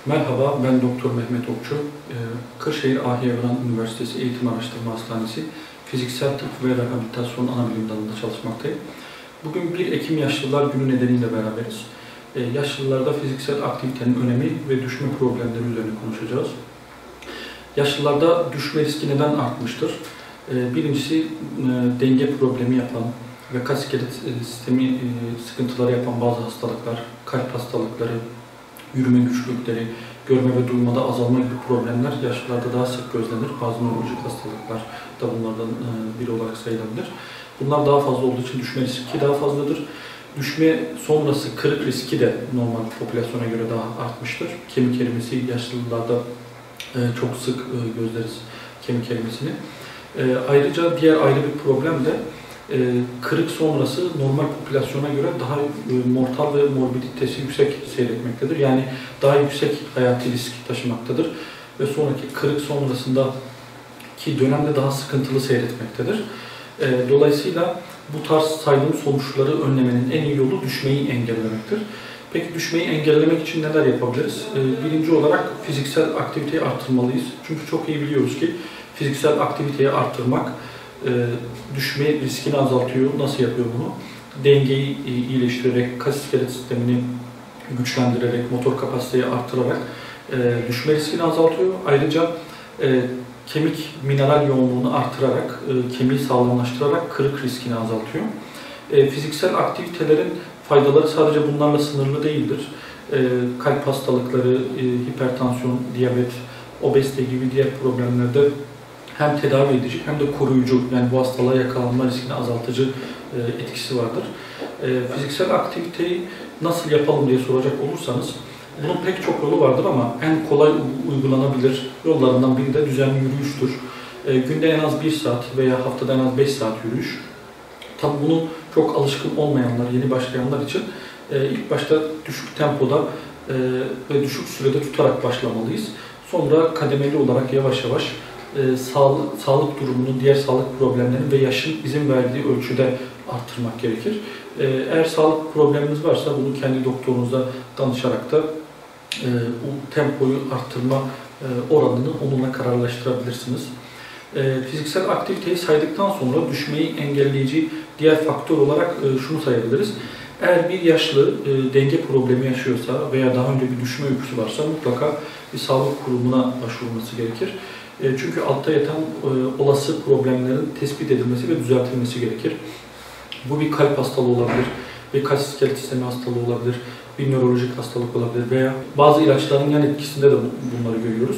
Merhaba, ben Doktor Mehmet Okçu. Kırşehir Ahi Evran Üniversitesi Eğitim Araştırma Hastanesi Fiziksel Tıp ve Rehabilitasyon Anabilim dalında çalışmaktayım. Bugün 1 Ekim Yaşlılar Günü nedeniyle beraberiz. Yaşlılarda fiziksel aktivitenin önemi ve düşme problemleri üzerine konuşacağız. Yaşlılarda düşme riski neden artmıştır? Birincisi denge problemi yapan ve kas iskelet sistemi sıkıntıları yapan bazı hastalıklar, kalp hastalıkları, yürüme güçlükleri, görme ve duymada azalma gibi problemler yaşlılarda daha sık gözlenir. Bazı nörolojik hastalıklar da bunlardan biri olarak sayılabilir. Bunlar daha fazla olduğu için düşme riski daha fazladır. Düşme sonrası kırık riski de normal popülasyona göre daha artmıştır. Kemik erimesi yaşlılarda çok sık gözleriz kemik erimesini. Ayrıca diğer ayrı bir problem de kırık sonrası normal popülasyona göre daha mortal ve morbiditesi yüksek seyretmektedir. Yani daha yüksek hayati risk taşımaktadır ve sonraki kırık sonrasındaki dönemde daha sıkıntılı seyretmektedir. Dolayısıyla bu tarz saydığım sonuçları önlemenin en iyi yolu düşmeyi engellemektir. Peki düşmeyi engellemek için neler yapabiliriz? Birinci olarak fiziksel aktiviteyi arttırmalıyız. Çünkü çok iyi biliyoruz ki fiziksel aktiviteyi arttırmak düşme riskini azaltıyor. Nasıl yapıyor bunu? Dengeyi iyileştirerek, kas iskelet sistemini güçlendirerek, motor kapasiteyi arttırarak düşme riskini azaltıyor. Ayrıca kemik mineral yoğunluğunu artırarak, kemiği sağlamlaştırarak kırık riskini azaltıyor. Fiziksel aktivitelerin faydaları sadece bunlarla sınırlı değildir. Kalp hastalıkları, hipertansiyon, diyabet, obezite gibi diğer problemlerde hem tedavi edici hem de koruyucu, yani bu hastalığa yakalanma riskini azaltıcı etkisi vardır. Fiziksel aktiviteyi nasıl yapalım diye soracak olursanız, bunun pek çok yolu vardır ama en kolay uygulanabilir yollarından biri de düzenli yürüyüştür. Günde en az 1 saat veya haftada en az 5 saat yürüyüş. Tabi bunu çok alışkın olmayanlar, yeni başlayanlar için ilk başta düşük tempoda ve düşük sürede tutarak başlamalıyız. Sonra kademeli olarak yavaş yavaş sağlık durumunun, diğer sağlık problemlerinin ve yaşın izin verdiği ölçüde arttırmak gerekir. Eğer sağlık probleminiz varsa bunu kendi doktorunuza danışarak da bu tempoyu arttırma oranını onunla kararlaştırabilirsiniz. Fiziksel aktiviteyi saydıktan sonra düşmeyi engelleyici diğer faktör olarak şunu sayabiliriz. Eğer bir yaşlı denge problemi yaşıyorsa veya daha önce bir düşme öyküsü varsa mutlaka bir sağlık kurumuna başvurulması gerekir. Çünkü altta yatan olası problemlerin tespit edilmesi ve düzeltilmesi gerekir. Bu bir kalp hastalığı olabilir, bir kas iskelet sistemi hastalığı olabilir, bir nörolojik hastalık olabilir veya bazı ilaçların yan etkisinde de bunları görüyoruz.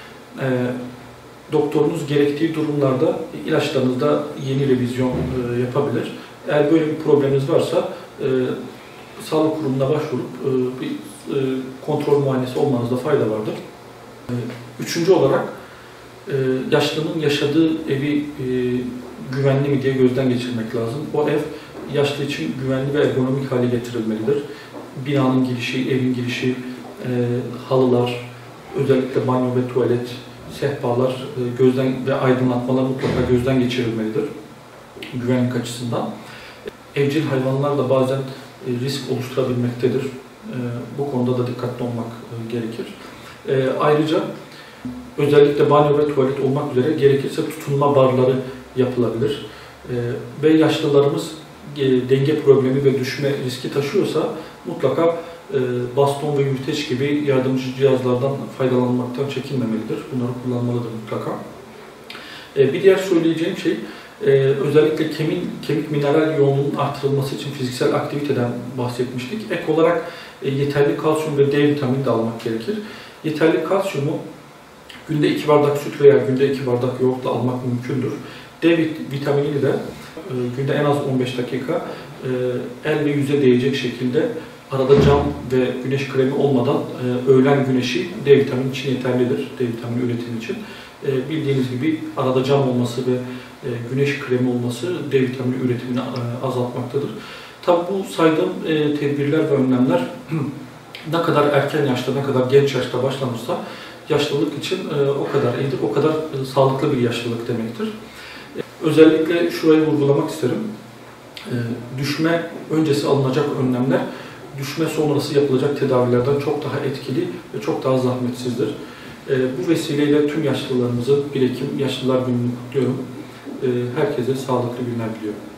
Doktorunuz gerektiği durumlarda ilaçlarınızda yeni revizyon yapabilir. Eğer böyle bir probleminiz varsa sağlık kurumuna başvurup bir kontrol muayenesi olmanızda fayda vardır. Üçüncü olarak yaşlının yaşadığı evi güvenli mi diye gözden geçirmek lazım. O ev yaşlı için güvenli ve ergonomik hale getirilmelidir. Binanın girişi, evin girişi, halılar, özellikle banyo ve tuvalet, sehpalar gözden ve aydınlatmalar mutlaka gözden geçirilmelidir güvenlik açısından. Evcil hayvanlar da bazen risk oluşturabilmektedir. Bu konuda da dikkatli olmak gerekir. Ayrıca özellikle banyo ve tuvalet olmak üzere gerekirse tutunma barları yapılabilir. Ve yaşlılarımız denge problemi ve düşme riski taşıyorsa mutlaka baston ve yürüteç gibi yardımcı cihazlardan faydalanmaktan çekinmemelidir. Bunları kullanmalıdır mutlaka. Bir diğer söyleyeceğim şey, özellikle kemik mineral yoğunluğunun artırılması için fiziksel aktiviteden bahsetmiştik. Ek olarak yeterli kalsiyum ve D vitamini de almak gerekir. Yeterli kalsiyumu günde 2 bardak süt veya günde 2 bardak yoğurtla almak mümkündür. D vitaminini de günde en az 15 dakika el ve yüze değecek şekilde arada cam ve güneş kremi olmadan öğlen güneşi D vitamini için yeterlidir. D vitamini üretimi için. Bildiğiniz gibi arada cam olması ve güneş kremi olması D vitamini üretimini azaltmaktadır. Tabi bu saydığım tedbirler ve önlemler ne kadar erken yaşta, ne kadar genç yaşta başlanırsa yaşlılık için o kadar iyidir, o kadar sağlıklı bir yaşlılık demektir. Özellikle şurayı vurgulamak isterim. Düşme öncesi alınacak önlemler düşme sonrası yapılacak tedavilerden çok daha etkili ve çok daha zahmetsizdir. Bu vesileyle tüm yaşlılarımızı 1 Ekim Yaşlılar Günü'nü kutluyorum. Herkese sağlıklı günler diliyorum.